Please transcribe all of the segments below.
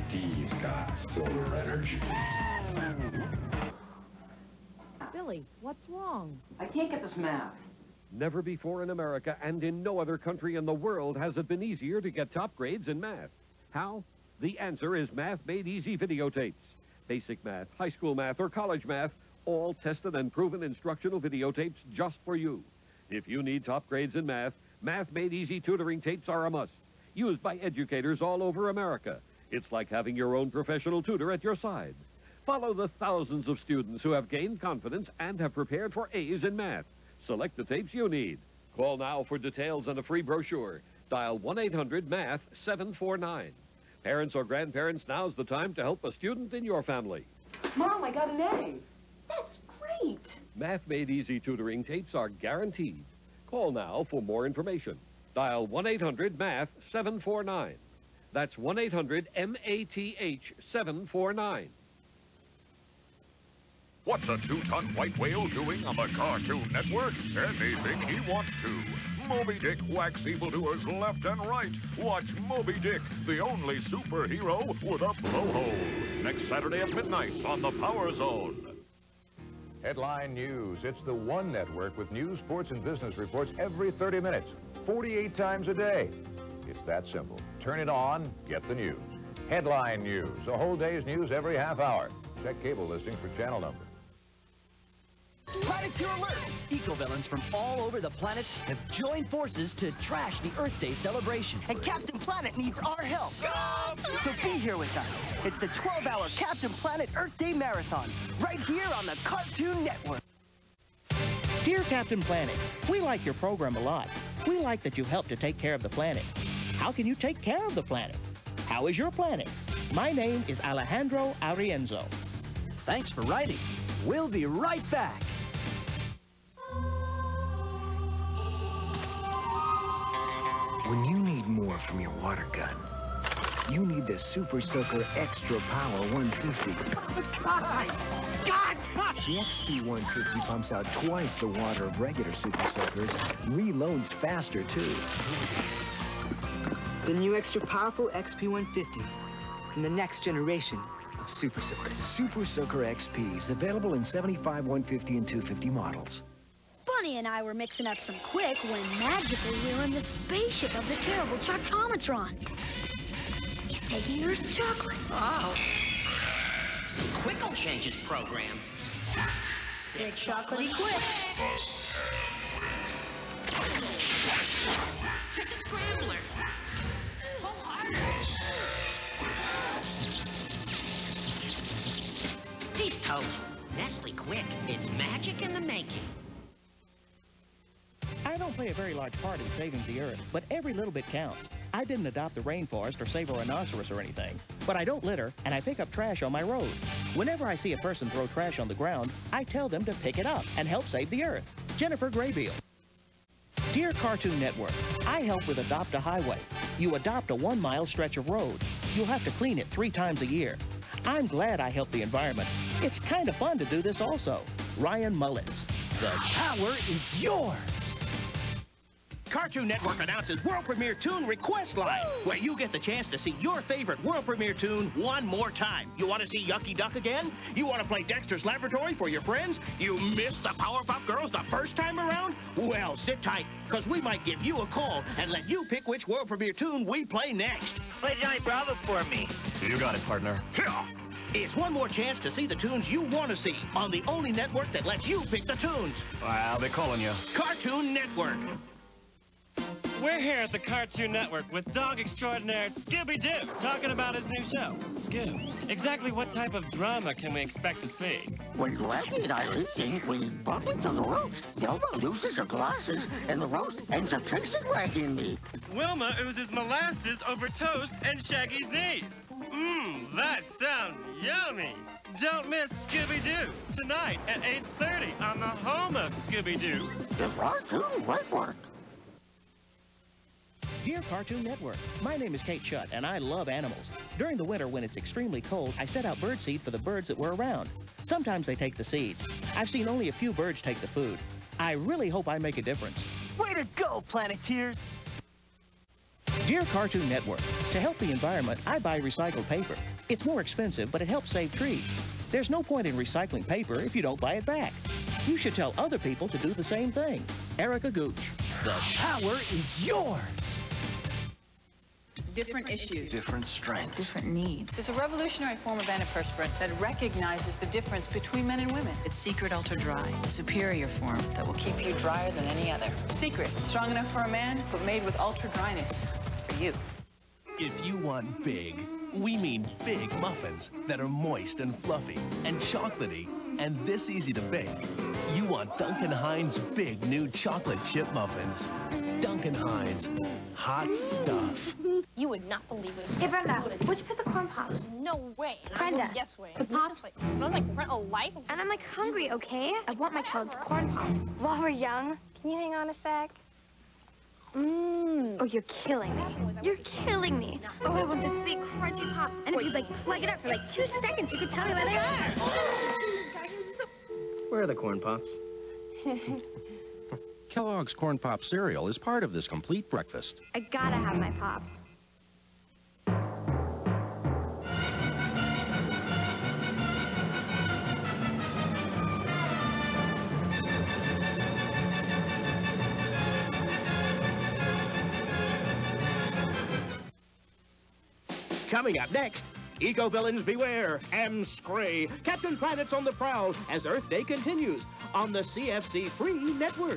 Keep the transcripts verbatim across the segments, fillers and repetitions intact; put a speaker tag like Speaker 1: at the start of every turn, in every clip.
Speaker 1: D's got solar energy.
Speaker 2: Billy, what's wrong?
Speaker 3: I can't get this math.
Speaker 4: Never before in America and in no other country in the world has it been easier to get top grades in math. How? The answer is Math Made Easy videotapes. Basic math, high school math, or college math, all tested and proven instructional videotapes just for you. If you need top grades in math, Math Made Easy tutoring tapes are a must. Used by educators all over America. It's like having your own professional tutor at your side. Follow the thousands of students who have gained confidence and have prepared for A's in math. Select the tapes you need. Call now for details and a free brochure. Dial one eight hundred math seven four nine. Parents or grandparents, now's the time to help a student in your family.
Speaker 3: Mom, I got an A.
Speaker 5: That's great.
Speaker 4: Math Made Easy tutoring tapes are guaranteed. Call now for more information. Dial one eight hundred math seven four nine. That's one eight hundred M A T H seven four nine.
Speaker 6: What's a two-ton white whale doing on the Cartoon Network? Anything he wants to. Moby Dick whacks evildoers left and right. Watch Moby Dick, the only superhero with a blowhole. Next Saturday at midnight on the Power Zone.
Speaker 7: Headline News. It's the one network with news, sports, and business reports every thirty minutes, forty-eight times a day. It's that simple. Turn it on, get the news. Headline News. A whole day's news every half hour. Check cable listings for channel number.
Speaker 8: Planeteer alert! Eco-villains from all over the planet have joined forces to trash the Earth Day celebration. And Captain Planet needs our help. So be here with us. It's the twelve hour Captain Planet Earth Day Marathon, right here on the Cartoon Network.
Speaker 9: Dear Captain Planet, we like your program a lot. We like that you help to take care of the planet. How can you take care of the planet? How is your planet? My name is Alejandro Arienzo.
Speaker 8: Thanks for writing. We'll be right back.
Speaker 10: When you need more from your water gun, you need the Super Soaker Extra Power one fifty.
Speaker 8: God! God!
Speaker 10: The X P one fifty pumps out twice the water of regular Super Soakers and reloads faster, too.
Speaker 11: The new extra powerful X P one fifty from the next generation of Super Soakers.
Speaker 10: Super Soaker X P is available in seventy-five, one fifty, and two fifty models.
Speaker 5: Bunny and I were mixing up some quick when magically we were in the spaceship of the terrible Choctomatron. He's taking Earth's chocolate.
Speaker 12: Oh. So Quick will change his program.
Speaker 5: Big chocolatey Quick.
Speaker 12: Get the scramblers. Pull harder. These toast. Nestle Quick. It's magic in the making.
Speaker 9: I don't play a very large part in saving the Earth, but every little bit counts. I didn't adopt the rainforest or save a rhinoceros or anything, but I don't litter, and I pick up trash on my road. Whenever I see a person throw trash on the ground, I tell them to pick it up and help save the Earth. Jennifer Graybeal. Dear Cartoon Network, I help with Adopt a Highway. You adopt a one-mile stretch of road. You'll have to clean it three times a year. I'm glad I help the environment. It's kind of fun to do this also. Ryan Mullins. The power is yours.
Speaker 8: Cartoon Network announces World Premiere Toon Request Line, where you get the chance to see your favorite World Premiere Toon one more time. You want to see Yucky Duck again? You want to play Dexter's Laboratory for your friends? You missed the Powerpuff Girls the first time around? Well, sit tight, because we might give you a call and let you pick which World Premiere Toon we play next.
Speaker 13: Play Johnny Bravo for me.
Speaker 7: You got it, partner.
Speaker 8: It's one more chance to see the tunes you want to see on the only network that lets you pick the tunes.
Speaker 7: I'll be calling you.
Speaker 8: Cartoon Network.
Speaker 14: We're here at the Cartoon Network with dog extraordinaire Scooby-Doo talking about his new show, Scoob. Exactly what type of drama can we expect to see?
Speaker 15: When Blackie and I are eating, we bump into the roast. Wilma loses her glasses, and the roast ends up chasing Blackie and me.
Speaker 14: Wilma oozes molasses over toast and Shaggy's knees. Mmm, that sounds yummy. Don't miss Scooby-Doo tonight at eight thirty on the home of Scooby-Doo.
Speaker 15: The Cartoon Network.
Speaker 9: Dear Cartoon Network, my name is Kate Shutt, and I love animals. During the winter, when it's extremely cold, I set out birdseed for the birds that were around. Sometimes they take the seeds. I've seen only a few birds take the food. I really hope I make a difference.
Speaker 8: Way to go, Planeteers!
Speaker 9: Dear Cartoon Network, to help the environment, I buy recycled paper. It's more expensive, but it helps save trees. There's no point in recycling paper if you don't buy it back. You should tell other people to do the same thing. Erica Gooch.
Speaker 16: The power is yours.
Speaker 17: Different issues.
Speaker 16: Different strengths.
Speaker 17: Different needs. It's a revolutionary form of antiperspirant that recognizes the difference between men and women. It's Secret Ultra Dry, a superior form that will keep you drier than any other. Secret, strong enough for a man, but made with ultra dryness for you.
Speaker 16: If you want big, we mean big muffins that are moist and fluffy and chocolatey and this easy to bake. You want Duncan Hines' big new chocolate chip muffins. Duncan Hines, hot stuff.
Speaker 18: You would not believe it.
Speaker 19: Hey, Brenda, where'd you put the corn pops?
Speaker 18: No way. And
Speaker 19: Brenda,
Speaker 18: I will yes way.
Speaker 19: the pops.
Speaker 18: Like, I'm like rent a life.
Speaker 19: And I'm like hungry, okay? I want my Kellogg's corn pops. While we're young, can you hang on a sec? Mmm. Oh, you're killing me. You're killing me. Oh, I want the sweet, crunchy pops. And if you like plug it up for like two seconds, you could tell me where they are.
Speaker 20: Where are the corn pops?
Speaker 21: Kellogg's Corn Pop cereal is part of this complete breakfast.
Speaker 19: I gotta have my pops.
Speaker 8: Coming up next, eco-villains beware, M. Scray, Captain Planet's on the prowl as Earth Day continues on the C F C Free Network.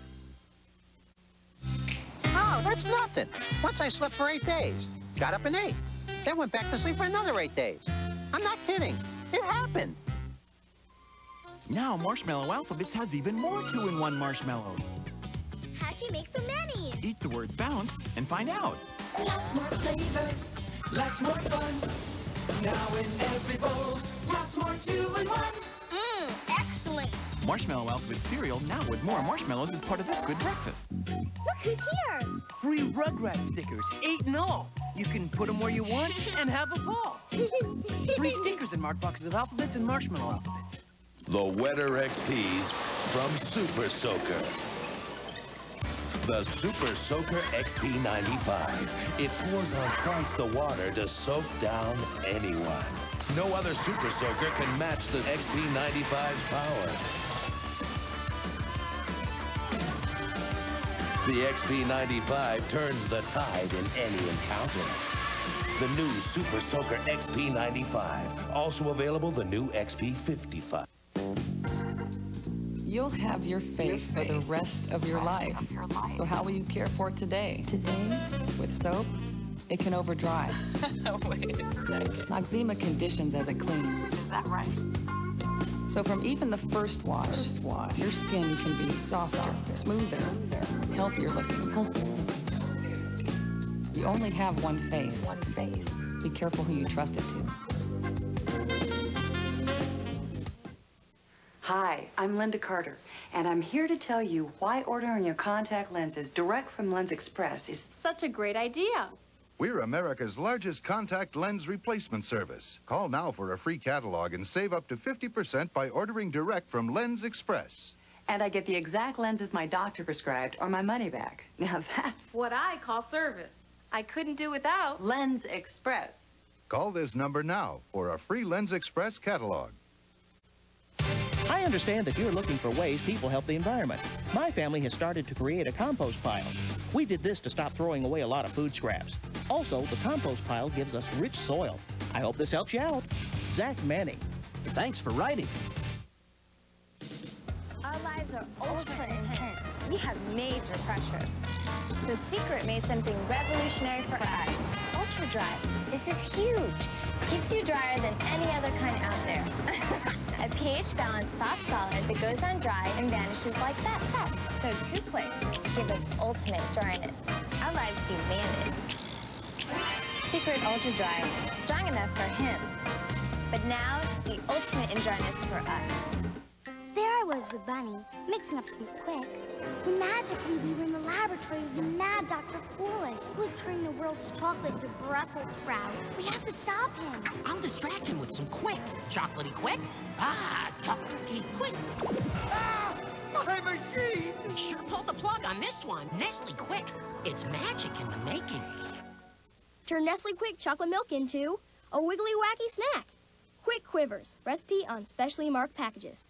Speaker 22: Oh, that's nothing. Once I slept for eight days, got up and ate, then went back to sleep for another eight days. I'm not kidding. It happened.
Speaker 23: Now Marshmallow Alphabets has even more two-in-one marshmallows.
Speaker 19: How'd you make so many?
Speaker 23: Eat the word bounce and find out.
Speaker 24: Lots more flavor, lots more fun. Now in every bowl, lots more two-in-one.
Speaker 19: Mmm, excellent.
Speaker 23: Marshmallow Alphabet cereal now with more marshmallows as part of this good breakfast.
Speaker 19: Look who's here.
Speaker 25: Free Rugrat stickers, eight in all. You can put them where you want and have a ball. Free stickers and marked boxes of alphabets and marshmallow alphabets.
Speaker 26: The Wetter X Ps from Super Soaker. The Super Soaker X P ninety-five. It pours on twice the water to soak down anyone. No other Super Soaker can match the X P ninety-five's power. The X P ninety-five turns the tide in any encounter. The new Super Soaker X P ninety-five. Also available, the new X P fifty-five.
Speaker 27: You'll have your face for the rest of your life. So how will you care for it today? Today? With soap, it can overdry.
Speaker 17: Wait a second.
Speaker 27: Noxzema conditions as it cleans.
Speaker 17: Is that right?
Speaker 27: So from even the first wash, first wash your skin can be softer, softer smoother, smoother, healthier looking. Healthier. You only have one face. One face. Be careful who you trust it to.
Speaker 17: Hi, I'm Linda Carter, and I'm here to tell you why ordering your contact lenses direct from Lens Express is such a great idea.
Speaker 28: We're America's largest contact lens replacement service. Call now for a free catalog and save up to fifty percent by ordering direct from Lens Express.
Speaker 17: And I get the exact lenses my doctor prescribed or my money back. Now that's
Speaker 18: What I call service. I couldn't do without
Speaker 17: Lens Express.
Speaker 28: Call this number now for a free Lens Express catalog.
Speaker 9: I understand that you're looking for ways people help the environment. My family has started to create a compost pile. We did this to stop throwing away a lot of food scraps. Also, the compost pile gives us rich soil. I hope this helps you out. Zach Manning.
Speaker 16: Thanks for writing.
Speaker 19: Our lives are ultra intense. We have major pressures. So Secret made something revolutionary for us. Ultra Dry. This is huge. Keeps you drier than any other kind out there. A pH-balanced soft solid that goes on dry and vanishes like that. So two clicks give us ultimate dryness. Our lives demand it. Secret Ultra Dry, strong enough for him. But now, the ultimate in dryness for us.
Speaker 29: There I was with Bunny, mixing up some quick. When magically we were in the laboratory of the mad Doctor Foolish, who was turning the world's chocolate to Brussels sprout. We have to stop him.
Speaker 12: I'll distract him with some quick. Chocolatey quick? Ah, chocolatey quick.
Speaker 24: Ah! My machine!
Speaker 12: We sure pulled the plug on this one. Nestle Quick. It's magic in the making.
Speaker 29: Turn Nestle Quick chocolate milk into
Speaker 1: a wiggly wacky snack. Quick Quivers, recipe on specially marked packages.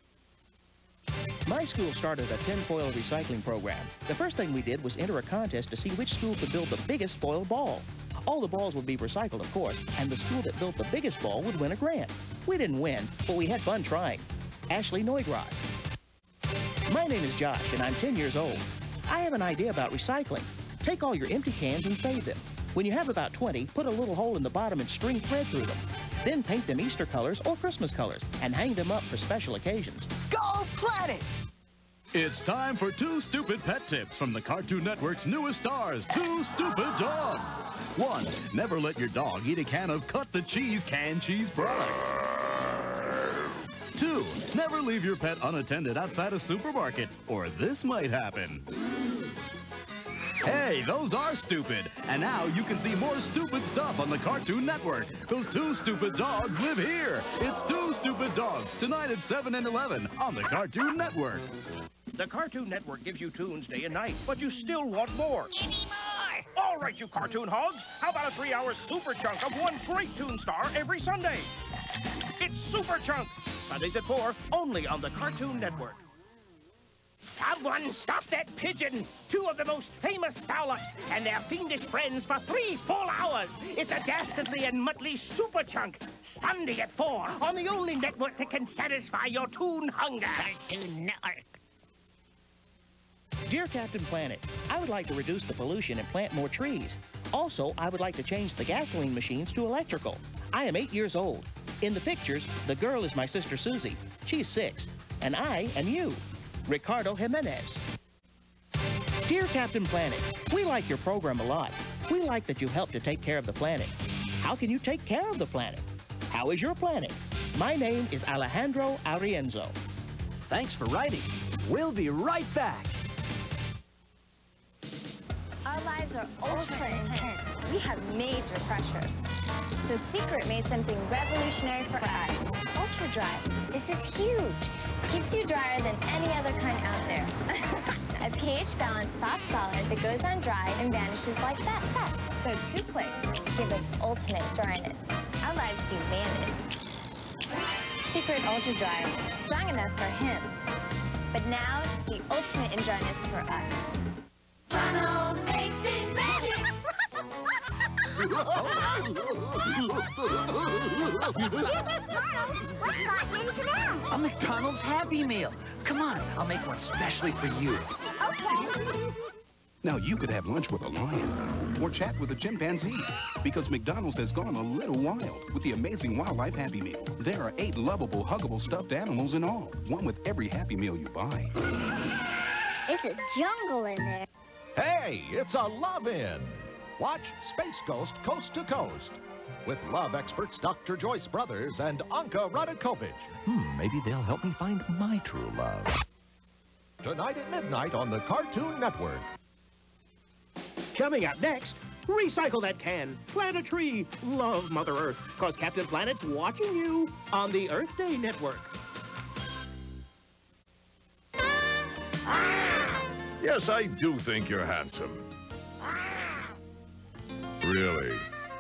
Speaker 9: My school started a tinfoil recycling program. The first thing we did was enter a contest to see which school could build the biggest foil ball. All the balls would be recycled, of course, and the school that built the biggest ball would win a grant. We didn't win, but we had fun trying. Ashley Neugrod. My name is Josh, and I'm ten years old. I have an idea about recycling. Take all your empty cans and save them. When you have about twenty, put a little hole in the bottom and string thread through them. Then paint them Easter colors or Christmas colors and hang them up for special occasions.
Speaker 23: Go Planet!
Speaker 2: It's time for Two Stupid Pet Tips from the Cartoon Network's newest stars, Two Stupid Dogs. One, never let your dog eat a can of Cut the Cheese canned cheese product. Two, never leave your pet unattended outside a supermarket, or this might happen. Hey, those are stupid. And now you can see more stupid stuff on the Cartoon Network. Those Two Stupid Dogs live here. It's Two Stupid Dogs, tonight at seven and eleven on the Cartoon Network.
Speaker 8: The Cartoon Network gives you tunes day and night, but you still want more.
Speaker 12: Give me more!
Speaker 8: All right, you cartoon hogs. How about a three-hour super chunk of one great tune star every Sunday? It's Super Chunk. Sundays at four, only on the Cartoon Network.
Speaker 3: Someone stop that pigeon! Two of the most famous foul-ups and their fiendish friends for three full hours. It's a dastardly and muddly Super Chunk. Sunday at four on the only network that can satisfy your toon hunger. Cartoon Network.
Speaker 9: Dear Captain Planet, I would like to reduce the pollution and plant more trees. Also, I would like to change the gasoline machines to electrical. I am eight years old. In the pictures, the girl is my sister Susie. She's six. And I am you, Ricardo Jimenez. Dear Captain Planet, we like your program a lot. We like that you help to take care of the planet. How can you take care of the planet? How is your planet? My name is Alejandro Arienzo.
Speaker 23: Thanks for writing. We'll be right back.
Speaker 19: Our lives are ultra intense. We have major pressures. So Secret made something revolutionary for us. Ultra Dry. This is huge. Keeps you drier than any other kind out there. A pH-balanced soft solid that goes on dry and vanishes like that. So two clicks give us ultimate dryness. Our lives demand it. Secret Ultra Dry is strong enough for him. But now, the ultimate in dryness for us.
Speaker 24: Ronald makes it magic!
Speaker 19: Ronald, what's gotten into now?
Speaker 23: A McDonald's Happy Meal. Come on, I'll make one specially for you.
Speaker 19: Okay.
Speaker 4: Now you could have lunch with a lion or chat with a chimpanzee because McDonald's has gone a little wild with the amazing Wildlife Happy Meal. There are eight lovable, huggable stuffed animals in all, one with every Happy Meal you buy.
Speaker 29: It's a jungle in there.
Speaker 5: Hey, it's a love-in. Watch Space Ghost Coast to Coast with love experts Doctor Joyce Brothers and Anka Radakovich. Hmm, maybe they'll help me find my true love. Tonight at midnight on the Cartoon Network.
Speaker 8: Coming up next, recycle that can, plant a tree, love Mother Earth, because Captain Planet's watching you on the Earth Day Network.
Speaker 6: Yes, I do think you're handsome. Really?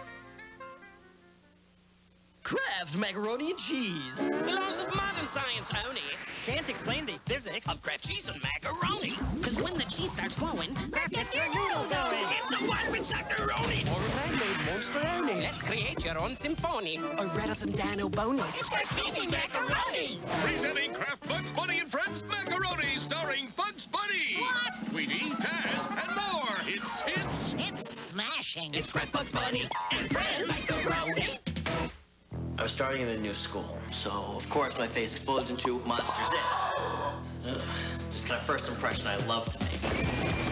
Speaker 10: Kraft macaroni and cheese. The laws of modern science, only. Can't explain the physics of Kraft cheese and macaroni. Cause when the cheese starts flowing, Kraft gets your noodle going. It's a one-rich macaroni. Or a man-made monster-oni. Let's create your own symphony. Or rather some Dino bonus. It's Kraft cheesy macaroni.
Speaker 11: Presenting Kraft Bugs Bunny and Friends Macaroni, starring Bugs Bunny.
Speaker 12: What?
Speaker 11: Tweety, Taz, and more. It's, it's...
Speaker 12: It's smashing.
Speaker 10: It's Kraft Bugs Bunny and Friends Macaroni.
Speaker 13: I was starting in a new school, so of course my face explodes into Monster Zits. Ugh, just kind of first impression I love to make.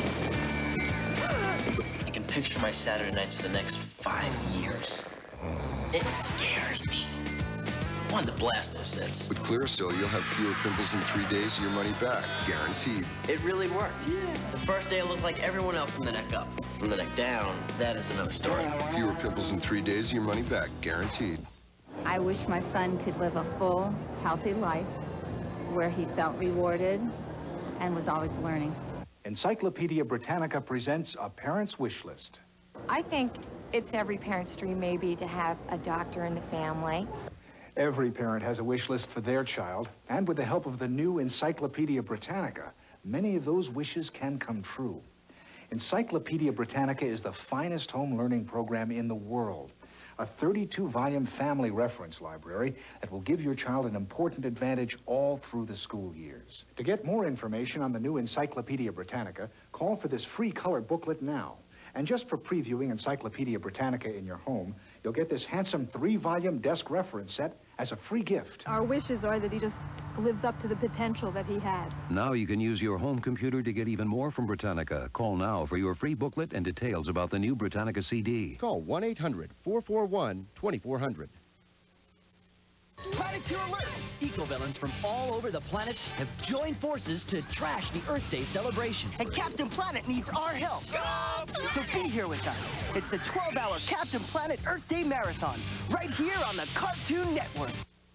Speaker 13: I can picture my Saturday nights for the next five years. It scares me. I wanted to blast those zits.
Speaker 30: With Clearasil, you'll have fewer pimples in three days and your money back, guaranteed.
Speaker 13: It really worked. Yeah. The first day I looked like everyone else from the neck up. From the neck down, that is another story.
Speaker 30: Fewer pimples in three days and your money back, guaranteed.
Speaker 31: I wish my son could live a full, healthy life where he felt rewarded and was always learning.
Speaker 32: Encyclopedia Britannica presents A Parent's Wish List.
Speaker 7: I think it's every parent's dream, maybe, to have a doctor in the family.
Speaker 14: Every parent has a wish list for their child, and with the help of the new Encyclopedia Britannica, many of those wishes can come true. Encyclopedia Britannica is the finest home learning program in the world. A thirty-two volume family reference library that will give your child an important advantage all through the school years. To get more information on the new Encyclopedia Britannica, call for this free color booklet now. And just for previewing Encyclopedia Britannica in your home, you'll get this handsome three volume desk reference set as a free gift.
Speaker 15: Our wishes are that he just lives up to the potential that he has.
Speaker 17: Now you can use your home computer to get even more from Britannica. Call now for your free booklet and details about the new Britannica C D.
Speaker 18: Call one eight hundred, four four one, two four zero zero.
Speaker 20: Planeteer alert! Eco-villains from all over the planet have joined forces to trash the Earth Day celebration. And Captain Planet needs our help. So be here with us. It's the twelve hour Captain Planet Earth Day Marathon, right here on the Cartoon Network.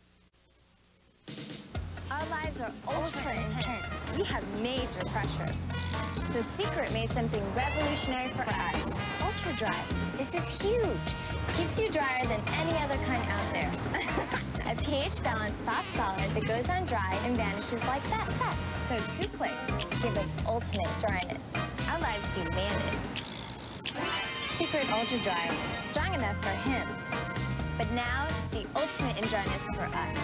Speaker 19: Our lives are ultra intense. We have major pressures. So Secret made something revolutionary for us. Ultra Dry. This is huge. Keeps you drier than any other kind out there. A pH-balanced soft solid that goes on dry and vanishes like that. So two clicks give us ultimate dryness. Our lives demand it. Secret Ultra Dry. Strong enough for him. But now, the ultimate in dryness for us.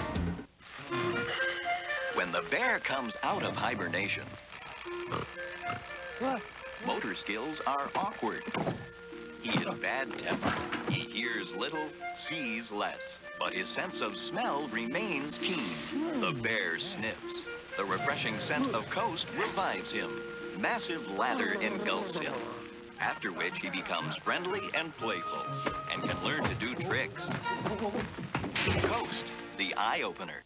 Speaker 21: When the bear comes out of hibernation,
Speaker 15: What?
Speaker 21: motor skills are awkward. He is bad-tempered. He hears little, sees less. But his sense of smell remains keen. The bear sniffs. The refreshing scent of Coast revives him. Massive lather engulfs him. After which he becomes friendly and playful and can learn to do tricks. Coast, the eye-opener.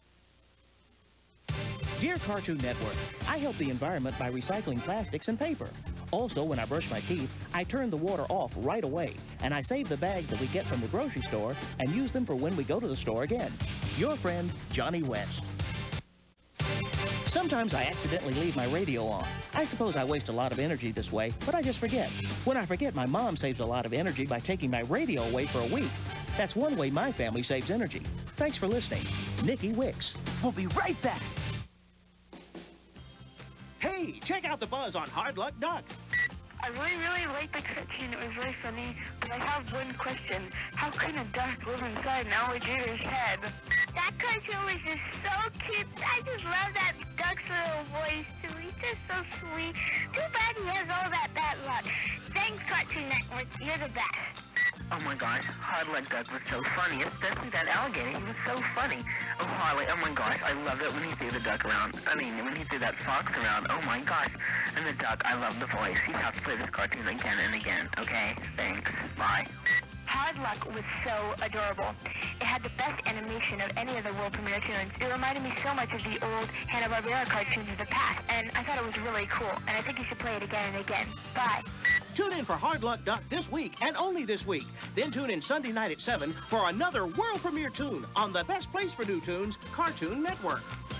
Speaker 9: Dear Cartoon Network, I help the environment by recycling plastics and paper. Also, when I brush my teeth, I turn the water off right away, and I save the bags that we get from the grocery store and use them for when we go to the store again. Your friend, Johnny West. Sometimes I accidentally leave my radio on. I suppose I waste a lot of energy this way, but I just forget. When I forget, my mom saves a lot of energy by taking my radio away for a week. That's one way my family saves energy. Thanks for listening. Nikki Wicks.
Speaker 20: We'll be right back.
Speaker 8: Hey, check out the buzz on Hard Luck Duck.
Speaker 22: I really, really liked the cartoon. It was very funny. But I have one question. How can a duck live inside an alligator's head?
Speaker 29: That cartoon was just so cute. I just love that duck's little voice, too. He's just so sweet. Too bad he has all that bad luck. Thanks, Cartoon Network. You're the best.
Speaker 22: Oh my gosh, Hard Luck Duck was so funny, especially that alligator. He was so funny. Oh, Harley, oh my gosh, I loved it when he threw the duck around. I mean, when he threw that fox around. Oh my gosh. And the duck, I love the voice. You have to play this cartoon again and again. Okay, thanks. Bye. Hard Luck was so adorable. It had the best animation of any of the world premiere tunes. It reminded me so much of the old Hanna-Barbera cartoons of the past, and I thought it was really cool, and I think you should play it again and again. Bye.
Speaker 8: Tune in for Hard Luck Duck this week, and only this week. Then tune in Sunday night at seven for another world premiere tune on the best place for new tunes, Cartoon Network.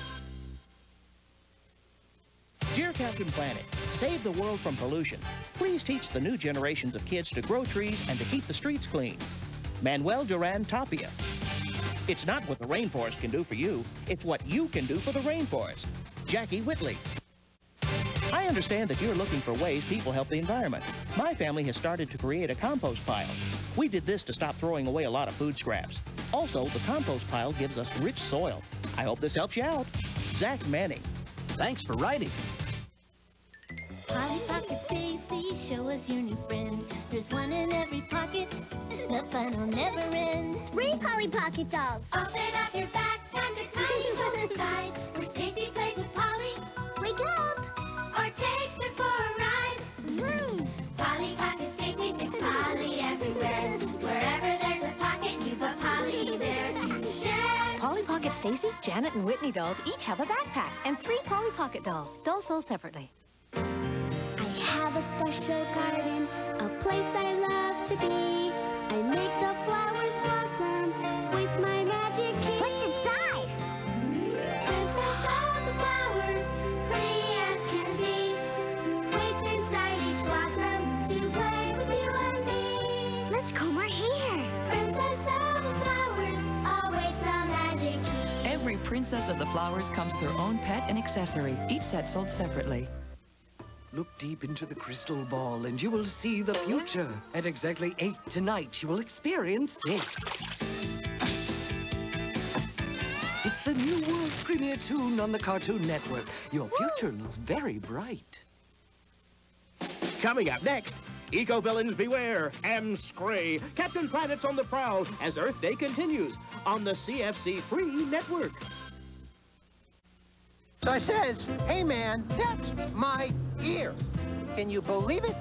Speaker 9: Dear Captain Planet, save the world from pollution. Please teach the new generations of kids to grow trees and to keep the streets clean. Manuel Duran Tapia. It's not what the rainforest can do for you, it's what you can do for the rainforest. Jackie Whitley. I understand that you're looking for ways people help the environment. My family has started to create a compost pile. We did this to stop throwing away a lot of food scraps. Also, the compost pile gives us rich soil. I hope this helps you out. Zach Manning. Thanks for writing.
Speaker 25: Polly Pocket Stacy, show us your new friend. There's one in every pocket. The fun will never end.
Speaker 29: Three Polly Pocket dolls.
Speaker 25: Open up your backpack, a tiny one inside. Where Stacy plays with Polly.
Speaker 29: Wake up!
Speaker 25: Or takes her for a ride.
Speaker 29: Vroom!
Speaker 25: Polly Pocket Stacy takes Polly everywhere. Wherever there's a pocket, you've got Polly there to share.
Speaker 26: Polly Pocket Stacy, Janet, and Whitney dolls each have a backpack and three Polly Pocket dolls. Dolls sold separately.
Speaker 29: I have a special garden, a place I love to be. I make the flowers blossom with my magic key. What's inside?
Speaker 25: Princess of the flowers, pretty as can be. Waits inside each blossom to play with you and me.
Speaker 1: Princess of the Flowers comes with her own pet and accessory, each set sold separately.
Speaker 2: Look deep into the crystal ball and you will see the future. At exactly eight tonight, you will experience this. It's the new world premiere tune on the Cartoon Network. Your future looks very bright.
Speaker 8: Coming up next, eco-villains beware, M. Scray, Captain Planet's on the prowl as Earth Day continues on the C F C Free Network.
Speaker 3: So I says, hey man, that's my ear. Can you believe it?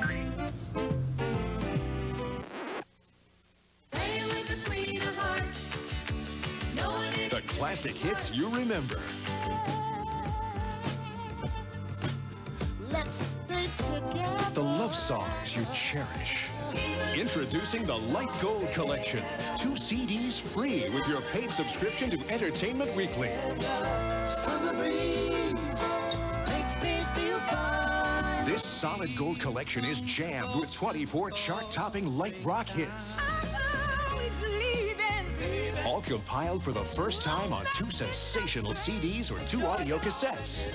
Speaker 11: The classic hits you remember.
Speaker 3: Let's stay together.
Speaker 11: The love songs you cherish. Introducing the Light Gold Collection. Two C Ds free with your paid subscription to Entertainment Weekly.
Speaker 3: Summer breeze makes me feel fine.
Speaker 11: This solid gold collection is jammed with twenty-four chart-topping light rock hits. All compiled for the first time on two sensational C Ds or two audio cassettes.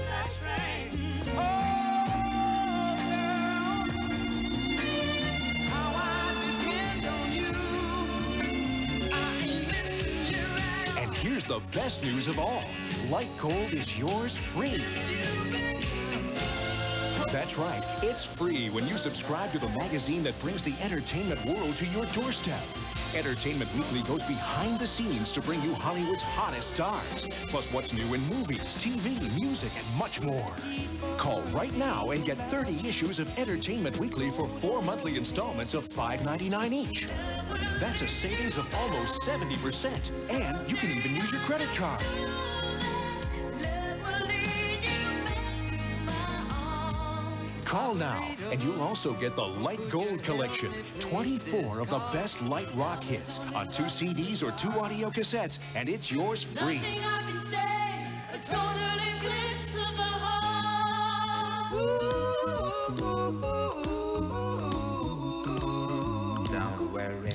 Speaker 11: And here's the best news of all. Light Gold is yours free. That's right, it's free when you subscribe to the magazine that brings the entertainment world to your doorstep. Entertainment Weekly goes behind the scenes to bring you Hollywood's hottest stars, plus what's new in movies, T V, music, and much more. Call right now and get thirty issues of Entertainment Weekly for four monthly installments of five ninety-nine each. That's a savings of almost seventy percent, and you can even use your credit card. Call now, and you'll also get the Light Gold Collection. twenty-four of the best light rock hits on two C Ds or two audio cassettes, and it's yours free.
Speaker 3: Don't worry.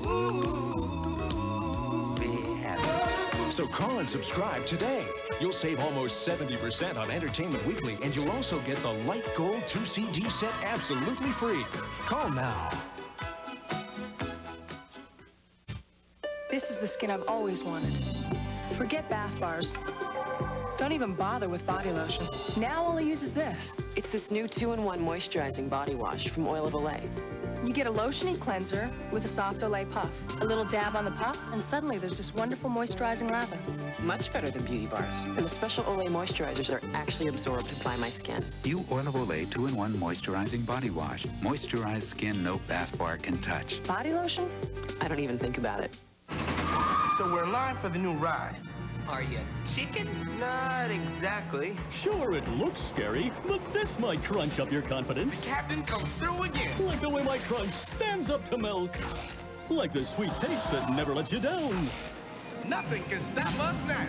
Speaker 3: Be happy.
Speaker 11: So call and subscribe today. You'll save almost seventy percent on Entertainment Weekly, and you'll also get the Light Gold two C D set absolutely free. Call now.
Speaker 4: This is the skin I've always wanted. Forget bath bars. Don't even bother with body lotion. Now all I use is this.
Speaker 5: It's this new two in one moisturizing body wash from Oil of Olay.
Speaker 4: You get a lotiony cleanser with a soft Olay puff. A little dab on the puff, and suddenly there's this wonderful moisturizing lather.
Speaker 5: Much better than beauty bars. And the special Olay moisturizers are actually absorbed by my skin.
Speaker 6: New Oil of Olay two in one moisturizing body wash. Moisturized skin no bath bar can touch.
Speaker 4: Body lotion?
Speaker 5: I don't even think about it.
Speaker 16: So we're live for the new ride. Are you chicken? Not exactly.
Speaker 23: Sure, it looks scary, but this might crunch up your confidence.
Speaker 16: The captain comes through again.
Speaker 23: Like the way my crunch stands up to milk. Like the sweet taste that never lets you down.
Speaker 16: Nothing can stop us now.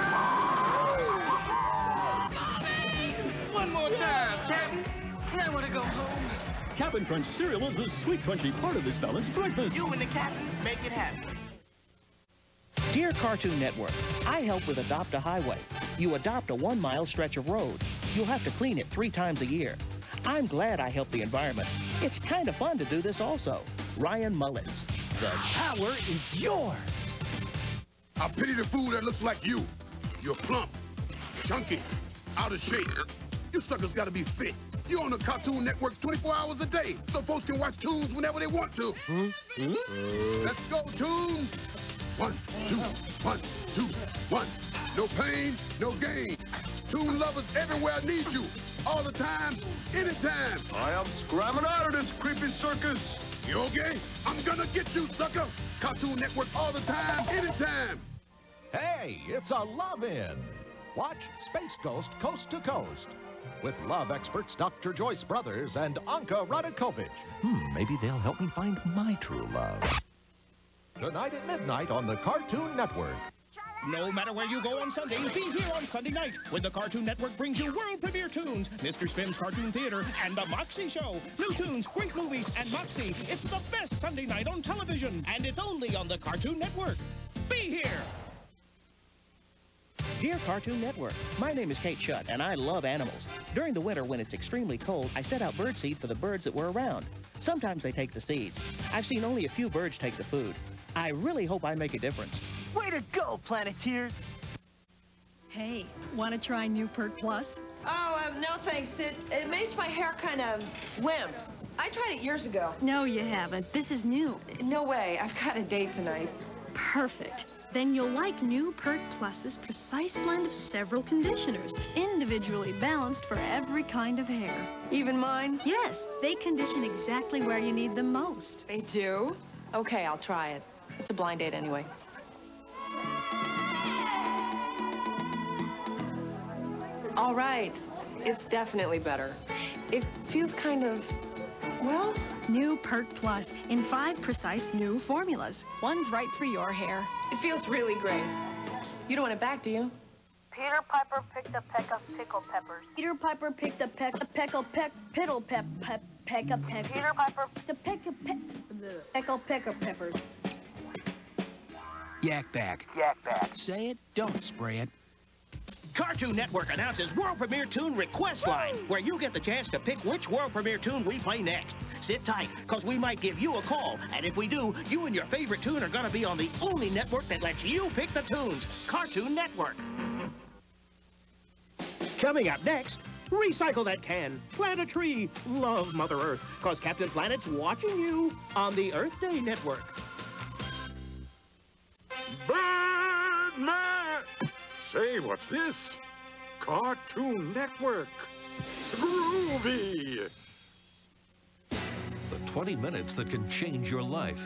Speaker 16: One more time, Captain. I want to go home.
Speaker 23: Cap'n Crunch cereal is the sweet, crunchy part of this balanced breakfast.
Speaker 16: You and the captain make it happen.
Speaker 9: Dear Cartoon Network, I help with Adopt a Highway. You adopt a one-mile stretch of road. You'll have to clean it three times a year. I'm glad I help the environment. It's kind of fun to do this also. Ryan Mullins. The power is yours.
Speaker 24: I pity the fool that looks like you. You're plump, chunky, out of shape. You suckers gotta be fit. You're on the Cartoon Network twenty-four hours a day, so folks can watch tunes whenever they want to. Hmm? Hmm? Let's go, tunes. One, two, one, two, one. No pain, no gain. Toon lovers everywhere need you. All the time, anytime. I am scramming out of this creepy circus. You okay? I'm gonna get you, sucker. Cartoon Network all the time, anytime.
Speaker 27: Hey, it's a love-in. Watch Space Ghost Coast to Coast with love experts Doctor Joyce Brothers and Anka Radakovich. Hmm, maybe they'll help me find my true love. Tonight at midnight on the Cartoon Network.
Speaker 8: No matter where you go on Sunday, be here on Sunday night when the Cartoon Network brings you world premiere tunes, Mister Spim's Cartoon Theater, and The Moxie Show. New tunes, great movies, and Moxie. It's the best Sunday night on television, and it's only on the Cartoon Network. Be here!
Speaker 9: Dear Cartoon Network, my name is Kate Shutt, and I love animals. During the winter, when it's extremely cold, I set out birdseed for the birds that were around. Sometimes they take the seeds. I've seen only a few birds take the food. I really hope I make a difference.
Speaker 20: Way to go, Planeteers!
Speaker 7: Hey, want to try New Pert Plus?
Speaker 10: Oh, um, no thanks. It, it makes my hair kind of limp. I tried it years ago.
Speaker 7: No, you haven't. This is new.
Speaker 10: No way. I've got a date tonight.
Speaker 7: Perfect. Then you'll like New Pert Plus's precise blend of several conditioners, individually balanced for every kind of hair.
Speaker 10: Even mine?
Speaker 7: Yes, they condition exactly where you need them most.
Speaker 10: They do? Okay, I'll try it. It's a blind date anyway. All right. It's definitely better. It feels kind of, well...
Speaker 7: New Pert Plus in five precise new formulas. One's right for your hair.
Speaker 10: It feels really great. You don't want it back, do you?
Speaker 15: Peter Piper picked a peck of pickle peppers.
Speaker 12: Peter Piper picked a peck a peckle peck piddle pep pep peck a peck.
Speaker 15: Peter Piper
Speaker 12: picked a peck a peck peckle pecker peppers.
Speaker 13: Yak back.
Speaker 15: Yak back.
Speaker 13: Say it, don't spray it.
Speaker 8: Cartoon Network announces World Premiere Tune Request Line, where you get the chance to pick which World Premiere tune we play next. Sit tight, because we might give you a call, and if we do, you and your favorite tune are going to be on the only network that lets you pick the tunes, Cartoon Network. Coming up next, recycle that can, plant a tree, love Mother Earth, because Captain Planet's watching you on the Earth Day Network.
Speaker 14: Birdman! Say, what's this? Cartoon Network. Groovy!
Speaker 27: The twenty minutes that can change your life.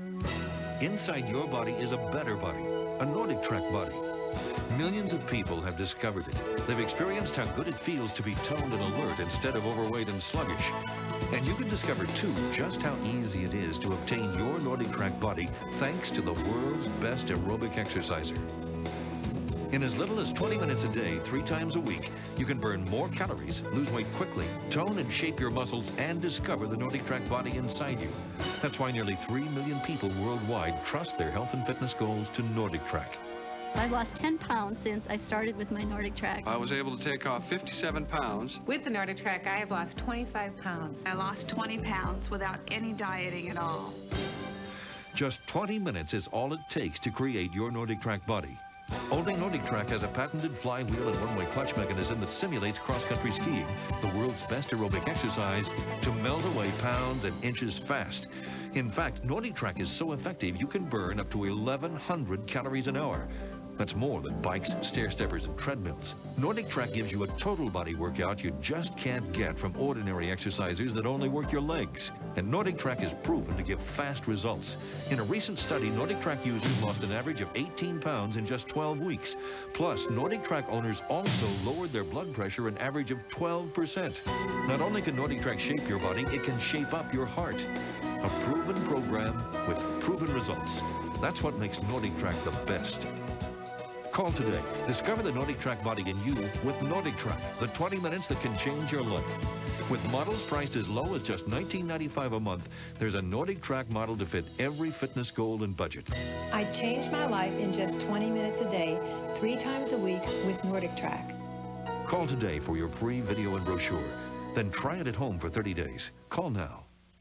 Speaker 27: Inside your body is a better body, a Nordic Track body. Millions of people have discovered it. They've experienced how good it feels to be toned and alert instead of overweight and sluggish. And you can discover, too, just how easy it is to obtain your Nordic Track body thanks to the world's best aerobic exerciser. In as little as twenty minutes a day, three times a week, you can burn more calories, lose weight quickly, tone and shape your muscles, and discover the Nordic Track body inside you. That's why nearly three million people worldwide trust their health and fitness goals to Nordic Track.
Speaker 17: I've lost ten pounds since I started with my Nordic Track.
Speaker 18: I was able to take off fifty-seven pounds. With the Nordic Track, I have lost twenty-five pounds.
Speaker 20: I lost twenty pounds without any dieting at all.
Speaker 27: Just twenty minutes is all it takes to create your Nordic Track body. Only Nordic Track has a patented flywheel and one-way clutch mechanism that simulates cross-country skiing, the world's best aerobic exercise, to melt away pounds and inches fast. In fact, Nordic Track is so effective you can burn up to eleven hundred calories an hour. That's more than bikes, stair-steppers, and treadmills. Nordic Track gives you a total body workout you just can't get from ordinary exercisers that only work your legs. And Nordic Track is proven to give fast results. In a recent study, Nordic Track users lost an average of eighteen pounds in just twelve weeks. Plus, Nordic Track owners also lowered their blood pressure an average of twelve percent. Not only can Nordic Track shape your body, it can shape up your heart. A proven program with proven results. That's what makes Nordic Track the best. Call today. Discover the Nordic Track body in you with Nordic Track, the twenty minutes that can change your life. With models priced as low as just nineteen ninety-five dollars a month, there's a Nordic Track model to fit every fitness goal and budget.
Speaker 21: I changed my life in just twenty minutes a day, three times a week with Nordic Track.
Speaker 27: Call today for your free video and brochure. Then try it at home for thirty days. Call now.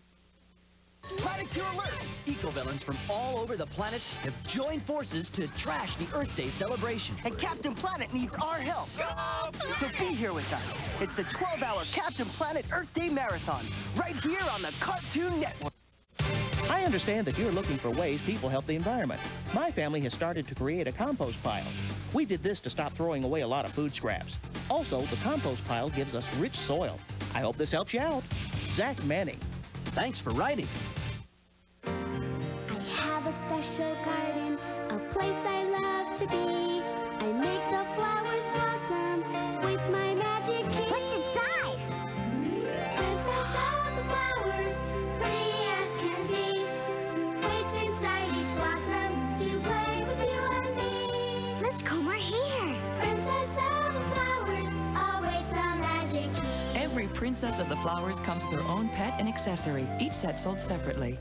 Speaker 20: Planeteer Alert! Eco-villains from all over the planet have joined forces to trash the Earth Day celebration.
Speaker 5: And Captain Planet needs our help. So be here with us. It's the twelve hour Captain Planet Earth Day Marathon, right here on the Cartoon Network.
Speaker 9: I understand that you're looking for ways people help the environment. My family has started to create a compost pile. We did this to stop throwing away a lot of food scraps. Also, the compost pile gives us rich soil. I hope this helps you out. Zach Manning.
Speaker 20: Thanks for writing.
Speaker 25: I have a special garden, a place I love to be. I make the flowers blossom with my magic key.
Speaker 29: What's inside?
Speaker 25: Princess of the flowers, pretty as can be. Waits inside each blossom to play with you and me.
Speaker 29: Let's comb our hair.
Speaker 25: Princess of the flowers, always the magic key.
Speaker 1: Every Princess of the Flowers comes with her own pet and accessory, each set sold separately.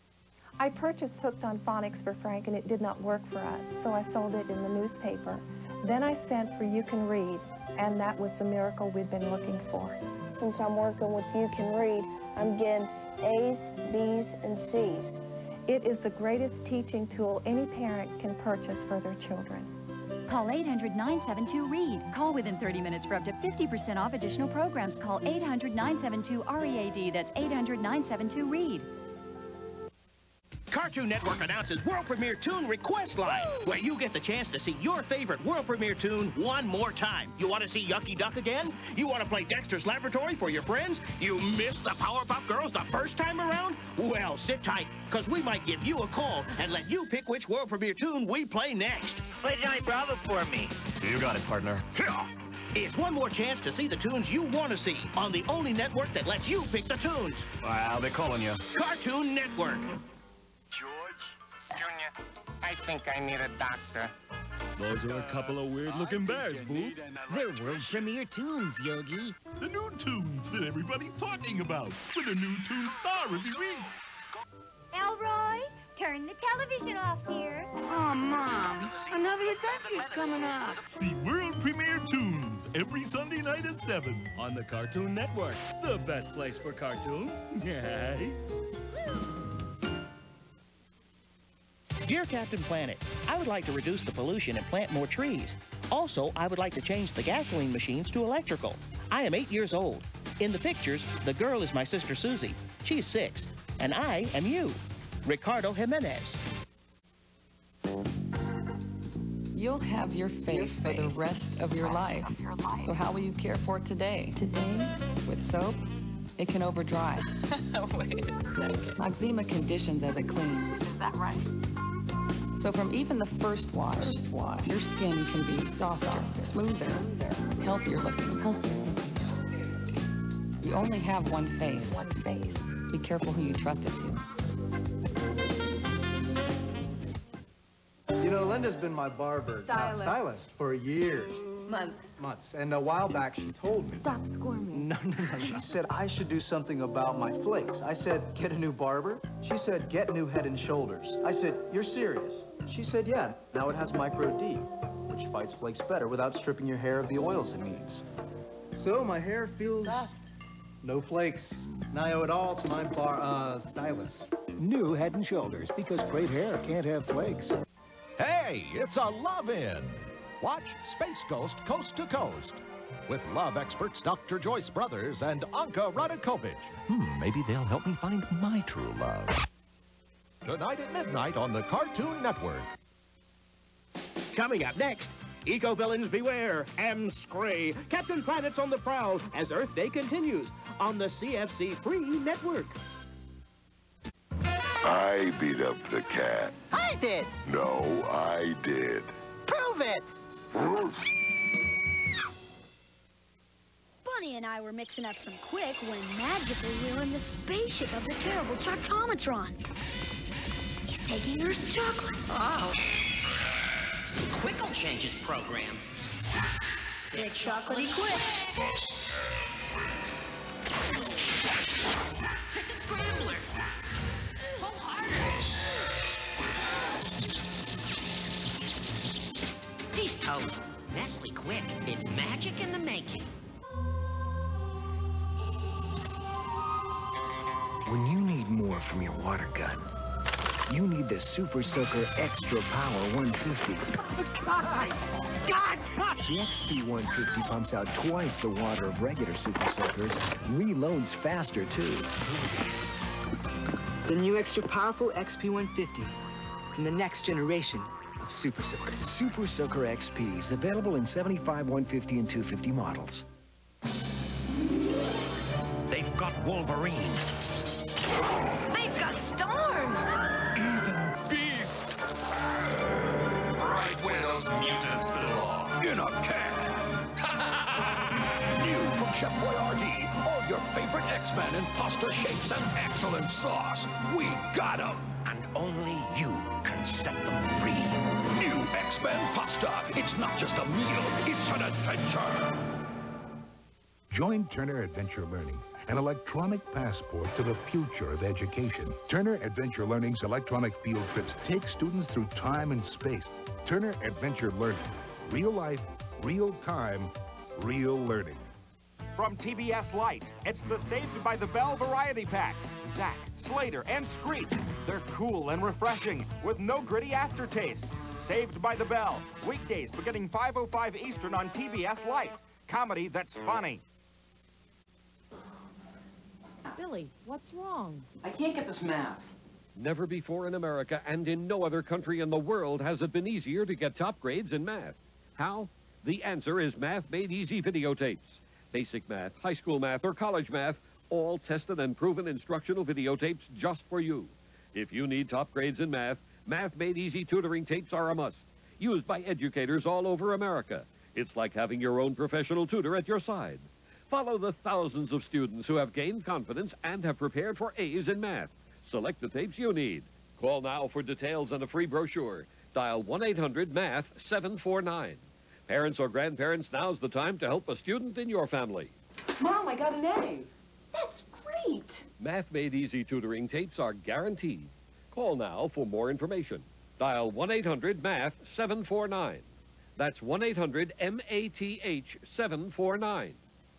Speaker 19: I purchased Hooked on Phonics for Frank, and it did not work for us, so I sold it in the newspaper.
Speaker 15: Then I sent for You Can Read, and that was the miracle we've been looking for.
Speaker 2: Since I'm working with You Can Read, I'm getting A's, B's, and C's.
Speaker 15: It is the greatest teaching tool any parent can purchase for their children.
Speaker 3: Call eight hundred, nine seven two, READ. Call within thirty minutes for up to fifty percent off additional programs. Call eight hundred, nine seven two, READ. That's eight hundred, nine seven two, READ.
Speaker 8: Cartoon Network announces World Premiere Toon Request Line, where you get the chance to see your favorite World Premiere Toon one more time. You want to see Yucky Duck again? You want to play Dexter's Laboratory for your friends? You missed the Powerpuff Girls the first time around? Well, sit tight, because we might give you a call and let you pick which World Premiere Toon we play next.
Speaker 6: Play Johnny Bravo for me.
Speaker 11: You got it, partner.
Speaker 8: It's one more chance to see the tunes you want to see on the only network that lets you pick the tunes.
Speaker 11: Wow, they're calling you.
Speaker 8: Cartoon Network.
Speaker 16: Junior, I think I need a doctor.
Speaker 23: Those are a couple of weird-looking bears, Boo.
Speaker 13: They're world premiere tunes, Yogi.
Speaker 23: The new tunes that everybody's talking about, with a new tune star every week.
Speaker 29: Elroy, turn the television off here.
Speaker 13: Oh, Mom, another adventure's coming up.
Speaker 23: See world premiere tunes every Sunday night at seven on the Cartoon Network. The best place for cartoons. Yay!
Speaker 9: Dear Captain Planet, I would like to reduce the pollution and plant more trees. Also, I would like to change the gasoline machines to electrical. I am eight years old. In the pictures, the girl is my sister Susie. She's six. And I am you, Ricardo Jimenez.
Speaker 1: You'll have your face, your face for the rest of your, rest life. of your life. So how will you care for it today? Today? With soap? It can overdry. Wait a second. Noxzema conditions as it cleans. Is that right? So from even the first wash, first wash your skin can be softer, softer smoother, smoother, healthier looking. Healthier. You only have one face. One face. Be careful who you trust it to.
Speaker 19: You know, Linda's been my barber,
Speaker 12: Stylist.
Speaker 19: stylist for years.
Speaker 12: Months.
Speaker 19: Months. And a while back, she told me.
Speaker 12: Stop squirming.
Speaker 19: No, no, no. She said I should do something about my flakes. I said, get a new barber? She said, get new Head and Shoulders. I said, you're serious? She said, yeah. Now it has Micro D, which fights flakes better without stripping your hair of the oils it needs. So my hair feels... soft. No flakes. And I owe it all to my bar, uh, stylist.
Speaker 22: New Head and Shoulders, because great hair can't have flakes.
Speaker 27: Hey, it's a love-in. Watch Space Ghost Coast to Coast with love experts Doctor Joyce Brothers and Anka Radakovich. Hmm, maybe they'll help me find my true love. Tonight at midnight on the Cartoon Network.
Speaker 8: Coming up next, eco-villains beware, Am Scray, Captain Planet's on the prowl as Earth Day continues on the C F C Free Network.
Speaker 14: I beat up the cat.
Speaker 5: I did.
Speaker 14: No, I did.
Speaker 5: Prove it.
Speaker 29: Bunny and I were mixing up some quick when magically we were in the spaceship of the terrible Chartomatron. He's taking Earth's chocolate.
Speaker 26: Oh. So Quick will change his program.
Speaker 29: Big chocolatey Quick.
Speaker 26: Hit the scrambler. Pull harder. He's toast. Nestle Quick. It's magic in the making.
Speaker 28: When you need more from your water gun, you need the Super Soaker Extra Power one fifty.
Speaker 5: God! God!
Speaker 28: The X P one fifty pumps out twice the water of regular Super Soakers, reloads faster too.
Speaker 5: The new extra powerful X P one fifty from the next generation of Super Soakers.
Speaker 28: Super Soaker X P is available in seventy-five, one fifty, and two fifty models.
Speaker 21: They've got Wolverine.
Speaker 29: They've got Storm.
Speaker 21: Even Beast. Right where those mutants belong. In a can. New from Chef Boyardee. All your favorite X-Men in pasta shapes and excellent sauce. We got them. And only you can set them free. New X-Men pasta. It's not just a meal. It's an adventure.
Speaker 24: Join Turner Adventure Learning, an electronic passport to the future of education. Turner Adventure Learning's electronic field trips take students through time and space. Turner Adventure Learning,
Speaker 2: Real life, real time, real learning.
Speaker 4: From T B S Light, it's the Saved by the Bell Variety Pack. Zack, Slater, and Screech. They're cool and refreshing with no gritty aftertaste. Saved by the Bell, weekdays beginning five oh five Eastern on T B S Light. Comedy that's funny.
Speaker 7: Billy, what's wrong?
Speaker 10: I can't get this math.
Speaker 15: Never before in America and in no other country in the world has it been easier to get top grades in math. How? The answer is Math Made Easy videotapes. Basic math, high school math, or college math, all tested and proven instructional videotapes just for you. If you need top grades in math, Math Made Easy tutoring tapes are a must. Used by educators all over America. It's like having your own professional tutor at your side. Follow the thousands of students who have gained confidence and have prepared for A's in math. Select the tapes you need. Call now for details and a free brochure. Dial one eight hundred math seven four nine. Parents or grandparents, now's the time to help a student in your family.
Speaker 10: Mom, I got an A. That's great.
Speaker 15: Math Made Easy tutoring tapes are guaranteed. Call now for more information. Dial one eight hundred math seven four nine. That's one eight hundred M A T H seven four nine.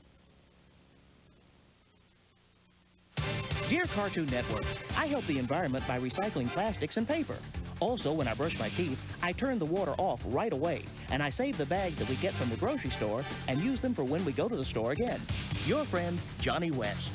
Speaker 9: Dear Cartoon Network, I help the environment by recycling plastics and paper. Also, when I brush my teeth, I turn the water off right away, and I save the bags that we get from the grocery store and use them for when we go to the store again. Your friend, Johnny West.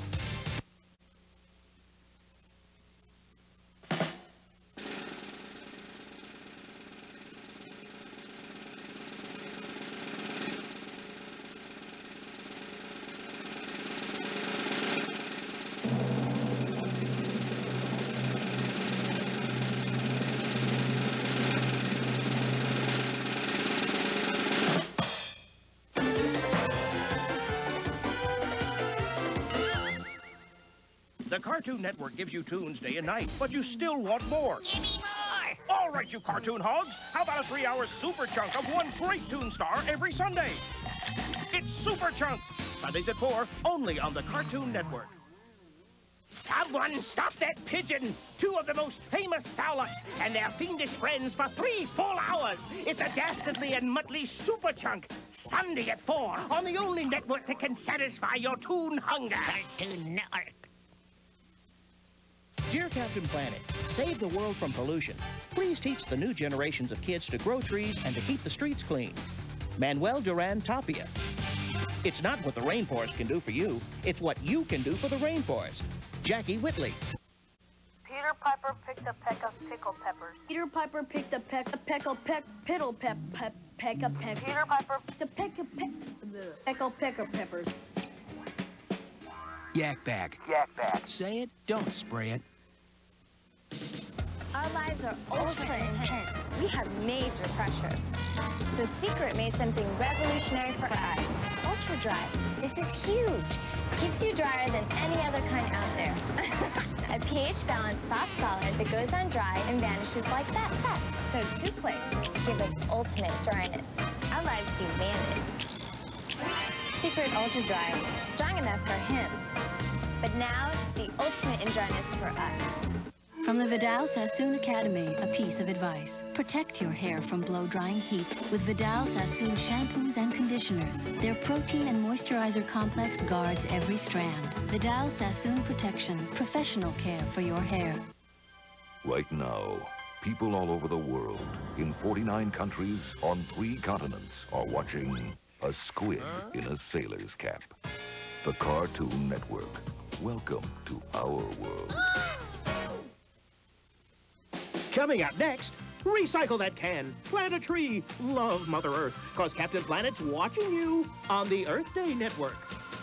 Speaker 8: The Cartoon Network gives you tunes day and night, but you still want more.
Speaker 26: Give me more!
Speaker 8: All right, you cartoon hogs. How about a three-hour super chunk of one great tune star every Sunday? It's Super Chunk. Sundays at four, only on the Cartoon Network. Someone stop that pigeon! Two of the most famous Fowlets and their fiendish friends for three full hours. It's a dastardly and muttly Super Chunk. Sunday at four on the only network that can satisfy your toon hunger.
Speaker 26: Cartoon Network.
Speaker 9: Dear Captain Planet, save the world from pollution. Please teach the new generations of kids to grow trees and to keep the streets clean. Manuel Duran Tapia. It's not what the rainforest can do for you, it's what you can do for the rainforest. Jackie Whitley.
Speaker 12: Peter Piper picked a peck of pickle peppers. Peter Piper picked a peck a peckle peck piddle pep pep peck a peck. Peter Piper picked a peck a peck peckle pecker peppers.
Speaker 17: Yak Bag.
Speaker 12: Yak Bag.
Speaker 17: Say it, don't spray it.
Speaker 18: Our lives are ultra intense. We have major pressures. So Secret made something revolutionary for us. Ultra Dry. This is huge. Keeps you drier than any other kind out there. A pH-balanced soft solid that goes on dry and vanishes like that. So two clicks give us ultimate dryness. Our lives demand it. Secret Ultra Dry. Strong enough for him. But now, the ultimate in dryness for us.
Speaker 20: From the Vidal Sassoon Academy, a piece of advice. Protect your hair from blow-drying heat with Vidal Sassoon shampoos and conditioners. Their protein and moisturizer complex guards every strand. Vidal Sassoon Protection, professional care for your hair.
Speaker 14: Right now, people all over the world, in forty-nine countries, on three continents, are watching a squid in a sailor's cap. The Cartoon Network. Welcome to our world.
Speaker 8: Coming up next, recycle that can, plant a tree, love Mother Earth, cause Captain Planet's watching you on the Earth Day Network.